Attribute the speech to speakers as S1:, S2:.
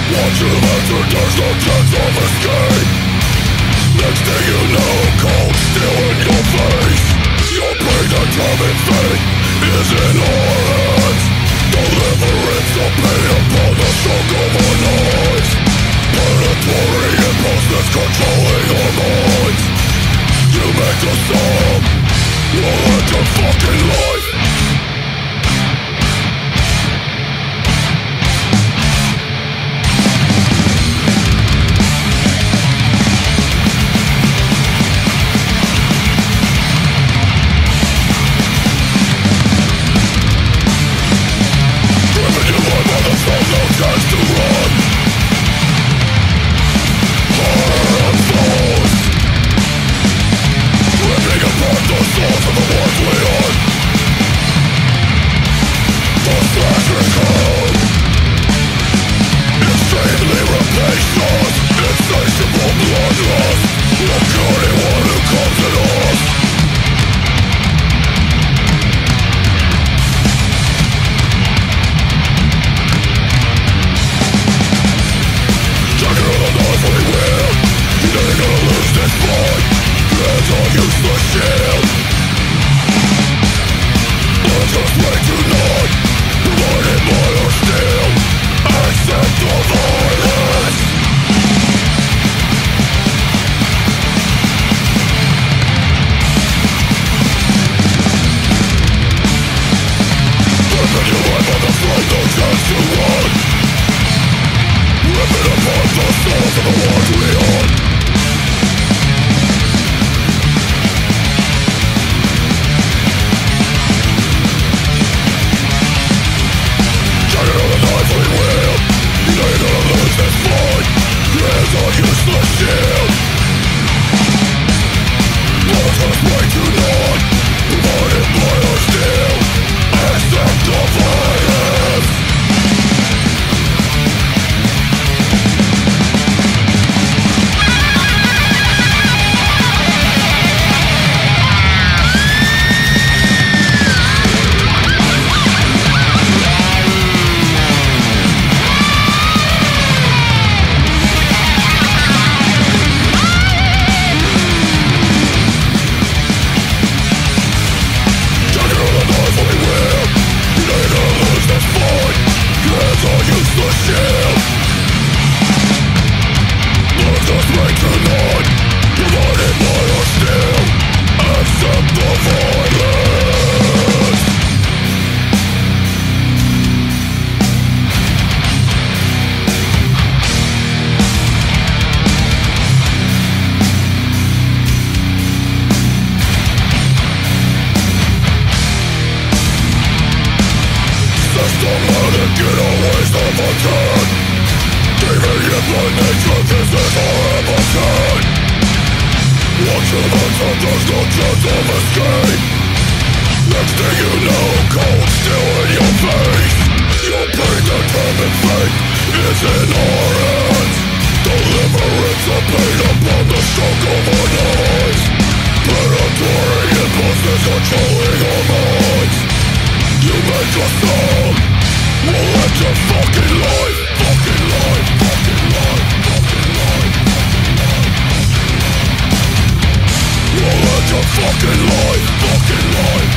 S1: Once you enter, there's no chance of escape. Next thing you know, cold steel in your face. Your predetermined fate is in our hands. Deliverance of pain upon the stroke of our knives. Predatory impulses controlling our minds. You make the sum, we'll end your fucking life. Chance to run. Hard foes, ripping apart the souls of the ones we are. The tragic code, extremely rapacious, insatiable bloodlust, will kill anyone who comes at us. Useless shield. Let us wait tonight, provided by our steel. Accept the violence. Ripping your life on the front, no chance to run. Ripping apart the souls of the ones we are. Useless shield. Let us wait tonight, provided by our steel. Accept the violence. Useless shield. Let us wait tonight, provided by our steel. Accept the violence. Systematic getaways of a turn. Deviant by nature, this is our habitat. Once you enter, there's no chance of escape. Next thing you know, cold steel in your face. Your predetermined fate is in our hands. Deliverance of pain upon the stroke of our knives. Predatory impulses controlling our minds. You make us numb, we'll end your fucking life. Fucking life, fucking life, fucking life, fucking life. We'll end your fucking life. Fucking life.